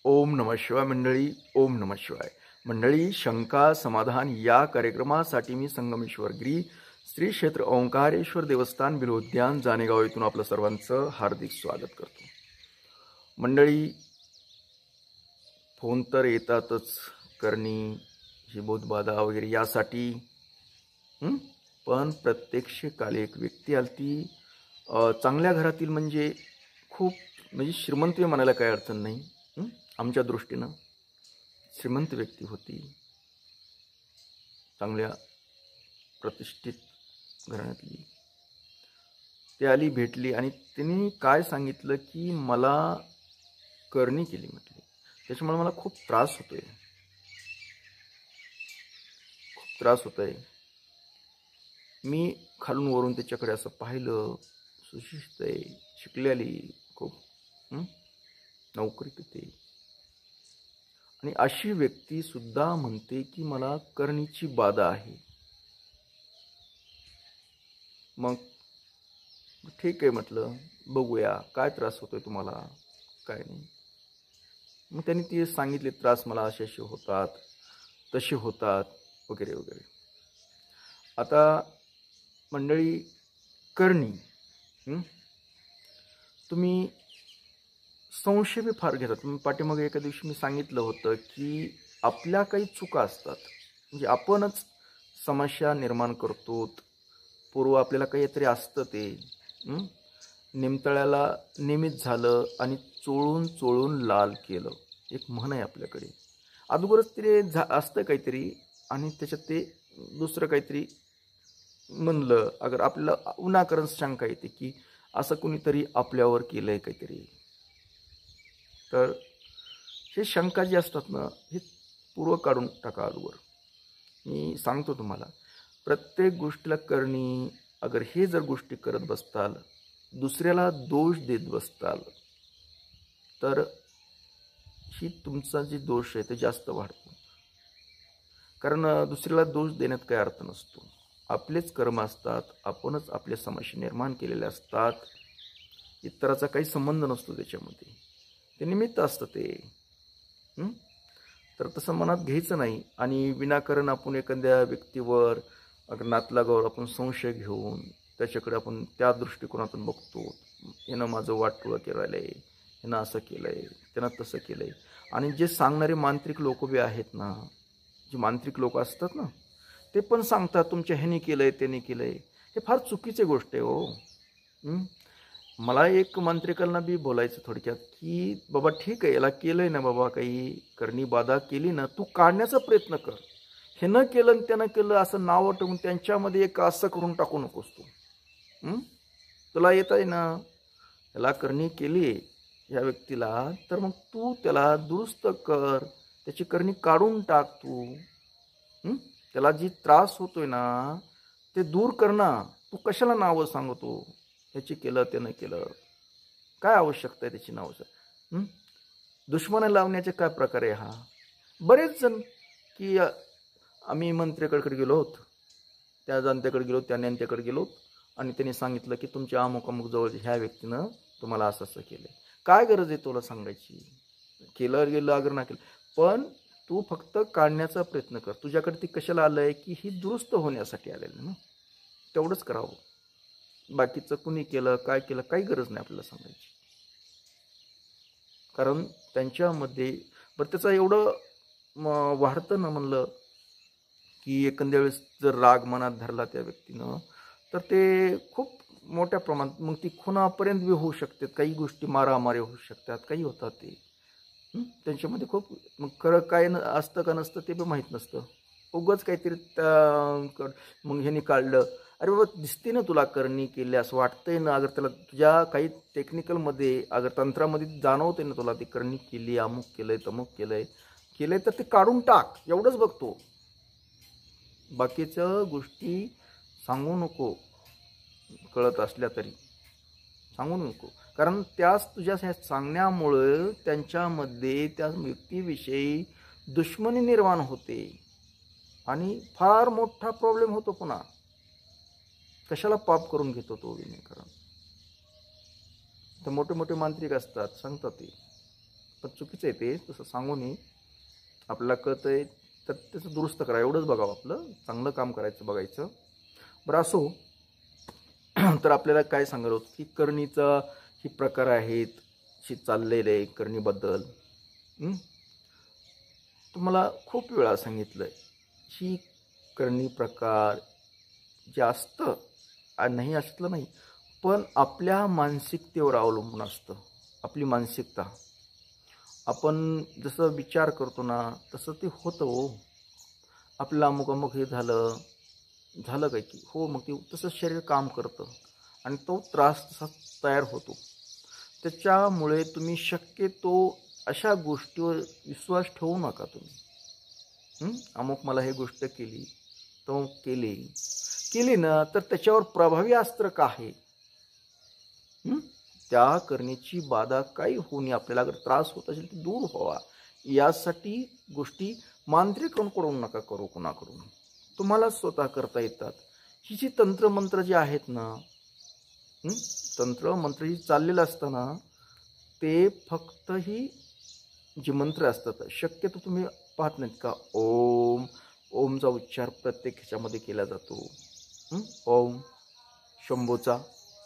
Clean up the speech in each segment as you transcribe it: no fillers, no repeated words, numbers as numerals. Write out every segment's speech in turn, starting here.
ओम नमः शिवाय मंडळी. ओम नमः शिवाय मंडळी. शंका समाधान या कार्यक्रमासाठी मी संगमेश्वर गिरी श्री क्षेत्र ओंकारेश्वर देवस्थान बिलोद्यान जानेगाव येथून आपलं सर्वांचं हार्दिक स्वागत करतो. मंडळी, फोन तर येतातच करणी ही बोधबाधा वगैरे यासाठी, पण प्रत्यक्ष काल एक व्यक्ती आलती, चांगल्या घरातील, म्हणजे खूप श्रीमंत म्हणायला काही अडचण नाही. आमच्या दृष्टीनं श्रीमंत व्यक्ती होती, चांगल्या प्रतिष्ठित घराण्यातली. ती आली, भेटली आणि तिने काय सांगितलं की मला करणी केली म्हटली, त्याच्यामुळे मला खूप त्रास होतोय. मी खालून वरून त्याच्याकडे असं पाहिलं, सुशिक्षित आहे, शिकलेली, खूप नोकरीत होते, आणि अशी व्यक्ती सुद्धा म्हणते की मला करणीची बाधा आहे. मग ठीक आहे म्हटलं, बघूया काय त्रास होतोय तुम्हाला, काय नाही. मग त्यांनी ती सांगितले, त्रास मला असे होतात, तसे होतात, वगैरे वगैरे. आता मंडळी, करणी, तुम्ही संशय बी फार घेतात. पाठीमागे एका दिवशी मी सांगितलं होतं की आपल्या काही चुका असतात, म्हणजे आपणच समस्या निर्माण करतो. पूर्व आपल्याला काहीतरी असतं, ते निमतळ्याला निमित झालं आणि चोळून चोळून लाल केलं, एक म्हण आहे आपल्याकडे. अगोदरच ते असतं काहीतरी, आणि त्याच्यात ते दुसरं काहीतरी म्हणलं, अगर आपल्याला उन्हाकरण शंका येते की असं कुणीतरी आपल्यावर केलंय काहीतरी, तर हे शंका जी असतात ना, हे पूर्व काढून टाका अगोदर. मी सांगतो तुम्हाला, प्रत्येक गोष्टीला करणी, अगर हे जर गोष्टी करत बसताल, दुसऱ्याला दोष देत बसताल, तर ही तुमचा जे दोष आहे ते जास्त वाढतो. कारण दुसऱ्याला दोष देण्यात काही अर्थ नसतो. आपलेच कर्म असतात, आपणच आपल्या समस्या निर्माण केलेल्या असतात, इतराचा काही संबंध नसतो त्याच्यामध्ये, ते निमित्त असतं ते. तर तसं मनात घ्यायचं नाही. आणि विनाकारण आपण एखाद्या व्यक्तीवर, अगर नातलागावर आपण संशय घेऊन त्याच्याकडे आपण त्या दृष्टिकोनातून बघतो, यानं माझं वाटोळं केलं आहे, यानं असं केलं आहे, त्यानं तसं केलं आहे. आणि जे सांगणारे मांत्रिक लोक बी आहेत ना, जे मांत्रिक लोक असतात ना, ते पण सांगतात तुमच्या ह्याने केलं आहे, त्याने केलं आहे. हे फार चुकीची गोष्ट आहे हो. मला एक मांत्रिकांना बी बोलायचं थोडक्यात की बाबा ठीक आहे, याला केलंय ना बाबा, काही करणी बाधा केली ना, तू काढण्याचा प्रयत्न कर. हे न केलं आणि त्यानं केलं असं नाव ठेवून त्यांच्यामध्ये एक असं करून टाकू नकोस तू. तुला येत आहे ना, याला करणी केली या व्यक्तीला, तर मग तू त्याला दुरुस्त कर, त्याची करणी काढून टाक तू. त्याला जी त्रास होतोय ना ते दूर कर ना. तू कशाला नावं सांगतो, ह्याची केलं त्यानं केलं, काय आवश्यकता आहे त्याची नावं? दुश्मन लावण्याचे काय प्रकार आहे हा? बरेच जण की आम्ही मंत्र्याकडे गेलो होत, त्या जाणत्याकडे गेलो, त्या नेत्याकडे गेलो, आणि त्यांनी सांगितलं की तुमच्या अमुक अमुक जवळ ह्या व्यक्तीनं तुम्हाला असं असं केलंय. काय गरज आहे तुला सांगायची? केलं गेलं अगर ना केलं, पण तू फक्त काढण्याचा प्रयत्न कर. तुझ्याकडे ती कशाला आलंय की ही दुरुस्त होण्यासाठी आलेलं ना, तेवढंच करावं. बाकीचं कुणी केलं काय केलं काही गरज नाही आपल्याला सांगायची. कारण त्यांच्यामध्ये बरं त्याचं एवढं वाढतं ना, म्हणलं की एखाद्या वेळेस जर राग मनात धरला त्या व्यक्तीनं, तर ते खूप मोठ्या प्रमाणात मग ती खुनापर्यंत बी होऊ शकतात, काही गोष्टी मारामारी होऊ शकतात, काही होतात ते. त्यांच्यामध्ये खूप मग खरं काय असतं का नसतं ते बी माहीत नसतं. उगाच काहीतरी मग ह्यानी काढलं, अरे बाबा दिसते ना तुला करणी केली असं वाटतंय ना, अगर त्याला तुझ्या काही टेक्निकलमध्ये अगर तंत्रामध्ये जाणवते ना तुला ती करणी केली, अमुक केलंय तमुक केलंय तर ते काढून टाक, एवढंच बघतो. बाकीच्या गोष्टी सांगू नको, कळत असल्या तरी सांगू नको. कारण त्याच तुझ्या सांगण्यामुळं त्यांच्यामध्ये त्या व्यक्तीविषयी दुश्मनी निर्माण होते आणि फार मोठा प्रॉब्लेम होतो. पुन्हा कशाला पाप करून घेतो तो विनाकारण. तर मोठे मोठे मांत्रिक असतात, सांगतात ते पण चुकीचं आहे ते, तसं सांगू नये. आपल्याला कळतं आहे तर त्याचं दुरुस्त करा, एवढंच बघावं, आपलं चांगलं काम करायचं बघायचं. बरं असो. तर आपल्याला काय सांगायला होतं की करणीचा ही प्रकार आहेत, हे चाललेलं आहे करणीबद्दल. तुम्हाला खूप वेळा सांगितलं आहे, ही करणी प्रकार जे असतं नाही असलं नाही, पण आपल्या मानसिकतेवर अवलंबून असतं. आपली मानसिकता, आपण जसं विचार करतो ना तसं ते होतं हो. आपलं अमुक अमुक हे झालं काय की हो, मग ते तसं शरीर काम करतं आणि तो त्रास तसा तयार होतो. त्याच्यामुळे तुम्ही शक्यतो अशा गोष्टीवर विश्वास ठेवू नका तुम्ही. अमुक मला हे गोष्ट केली तो केली ना, तर त्याच्यावर प्रभावी अस्त्र का आहे? त्या करण्याची बाधा काही होऊ नये, आपल्याला अगर त्रास होत असेल तर दूर व्हावा, यासाठी गोष्टी मांत्रिकांकडून नका करू, कोणाकडून. तुम्हाला स्वतः करता येतात. ही जी तंत्रमंत्र जे आहेत ना, तंत्रमंत्र जी चाललेलं असतं ना, ते फक्त ही जी मंत्र असतात शक्यतो तुम्ही पाहत नाहीत का, ओमचा उच्चार प्रत्येक ह्याच्यामध्ये केला जातो. ओम शंभूचा,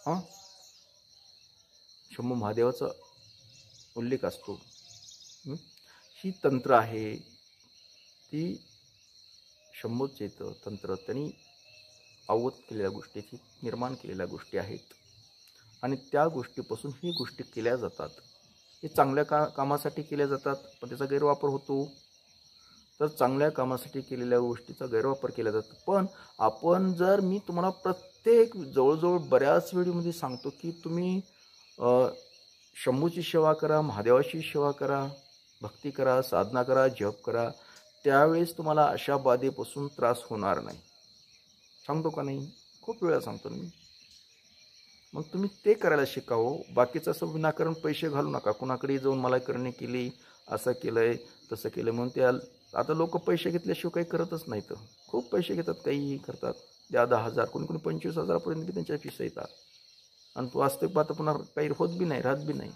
शंभू महादेवाचा उल्लेख असतो. ही तंत्र आहे ती शंभूच येतं तंत्र, त्यांनी अवगत केलेल्या गोष्टी, निर्माण केलेल्या गोष्टी आहेत आणि त्या गोष्टीपासून ही गोष्टी केल्या जातात. हे चांगल्या कामासाठी केल्या जातात, पण त्याचा गैरवापर होतो. तर चांगल्या कामासाठी केलेल्या गोष्टीचा गैरवापर केला जातो. पण आपण जर, मी तुम्हाला प्रत्येक जवळजवळ बऱ्याच व्हिडिओमध्ये सांगतो की तुम्ही शंभूची सेवा करा, महादेवाची सेवा करा, भक्ती करा, साधना करा, जप करा, त्यावेळेस तुम्हाला अशा बाधेपासून त्रास होणार नाही. सांगतो का नाही? खूप वेळा सांगतो मी. मग तुम्ही ते करायला शिकावं. बाकीचं असं विनाकारण पैसे घालू नका. कुणाकडे जाऊन मला करणे केली, असं केलंय तसं केलं म्हणून त्या, आता लोक पैसे घेतल्याशिवाय काही करतच नाहीत. खूप पैसे घेतात, काही करतात. 10,000 कोणी 25,000पर्यंत त्यांच्या फीस येतात आणि तो वास्तविक पाहता पुन्हा काही होत बी नाही, राहत बी नाही.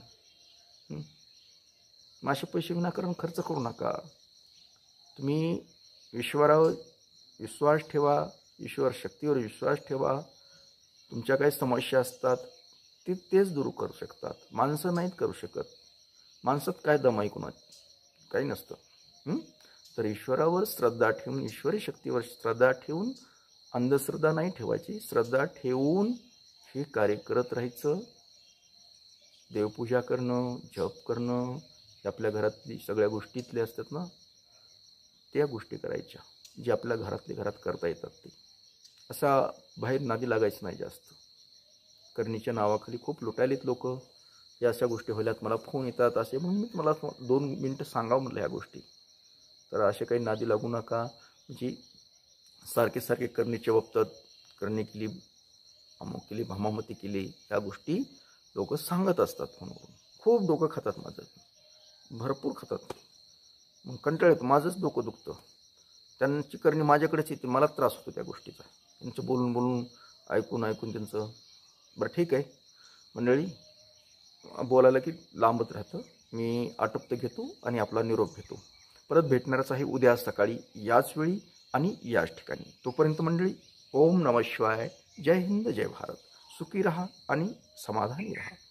मग असे पैसे विनाकारण खर्च करू नका. तुम्ही ईश्वरावर विश्वास ठेवा, ईश्वर शक्तीवर विश्वास ठेवा. तुमच्या काही समस्या असतात तेच दूर करू शकतात, माणसं नाहीत करू शकत. माणसात काय दम आहे, कुणात काही नसतं. तर ईश्वरावर श्रद्धा ठेवून, ईश्वरी शक्तीवर श्रद्धा ठेवून, अंधश्रद्धा नाही ठेवायची, श्रद्धा ठेवून हे कार्य करत राहायचं. देवपूजा करणं, जप करणं, आपल्या घरातली सगळ्या गोष्टीतले असतात ना, त्या गोष्टी करायच्या जे आपल्या घरात करता येतात. ते असा बाहेर नादी लागायचं नाही जास्त. करणीच्या नावाखाली खूप लुटायलेत लोक. या अशा गोष्टी व्हायल्यात, मला फोन येतात असे, म्हणून मी तुम्हाला 2 मिनटं सांगावं म्हटलं ह्या गोष्टी. तर असे काही नादी लागू नका. म्हणजे सारखे करणीच्या बाबतीत, करणी केली, अमुक केली, भामामती केली, या गोष्टी लोक सांगत असतात फोनवरून. खूप डोकं खातात माझं, भरपूर खातात. मग कंटाळ येतो, माझंच डोकं दुखतं. त्यांची करणी माझ्याकडेच येते, मला त्रास होतो त्या गोष्टीचा. त्यांचं बोलून ऐकून त्यांचं. बरं ठीक आहे मंडळी, बोलायला की लांबत राहतं. मी आटोपतं घेतो आणि आपला निरोप घेतो. परत भेटणारच आहे उद्या सकाळी याच वेळी आणि याच ठिकाणी. तोपर्यंत मंडळी, ओम नमः शिवाय. जय हिंद, जय भारत. सुखी रहा आणि समाधानी रहा.